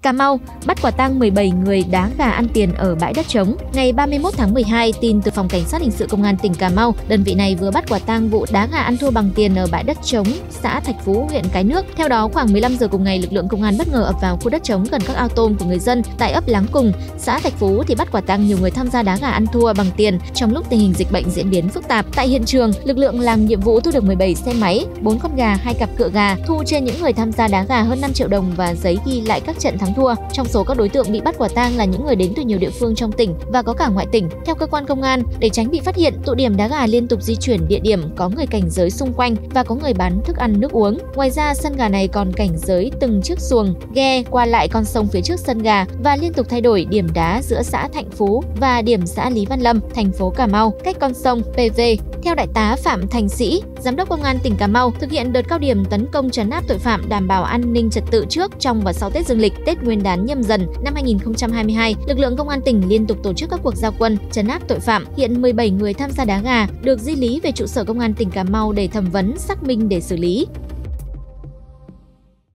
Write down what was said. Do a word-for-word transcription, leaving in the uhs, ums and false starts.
Cà Mau bắt quả tang mười bảy người đá gà ăn tiền ở bãi đất trống. Ngày ba mươi mốt tháng mười hai, tin từ Phòng Cảnh sát Hình sự Công an tỉnh Cà Mau, đơn vị này vừa bắt quả tang vụ đá gà ăn thua bằng tiền ở bãi đất trống, xã Thạch Phú, huyện Cái Nước. Theo đó, khoảng mười lăm giờ cùng ngày, lực lượng công an bất ngờ ập vào khu đất trống gần các ao tôm của người dân tại ấp Láng Cùng, xã Thạch Phú thì bắt quả tang nhiều người tham gia đá gà ăn thua bằng tiền trong lúc tình hình dịch bệnh diễn biến phức tạp. Tại hiện trường, lực lượng làm nhiệm vụ thu được mười bảy xe máy, bốn con gà, hai cặp cựa gà, thu trên những người tham gia đá gà hơn năm triệu đồng và giấy ghi lại các trận thắng thua. Trong số các đối tượng bị bắt quả tang là những người đến từ nhiều địa phương trong tỉnh và có cả ngoại tỉnh. Theo cơ quan công an, để tránh bị phát hiện, tụ điểm đá gà liên tục di chuyển địa điểm, có người cảnh giới xung quanh và có người bán thức ăn nước uống. Ngoài ra, sân gà này còn cảnh giới từng chiếc xuồng, ghe qua lại con sông phía trước sân gà và liên tục thay đổi điểm đá giữa xã Thạnh Phú và điểm xã Lý Văn Lâm, thành phố Cà Mau, cách con sông pê vê. Theo Đại tá Phạm Thành Sĩ, Giám đốc Công an tỉnh Cà Mau, thực hiện đợt cao điểm tấn công trấn áp tội phạm, đảm bảo an ninh trật tự trước, trong và sau Tết Dương lịch, Tết Nguyên đán Nhâm Dần năm hai nghìn không trăm hai mươi hai, lực lượng Công an tỉnh liên tục tổ chức các cuộc giao quân trấn áp tội phạm. Hiện mười bảy người tham gia đá gà được di lý về trụ sở Công an tỉnh Cà Mau để thẩm vấn, xác minh để xử lý.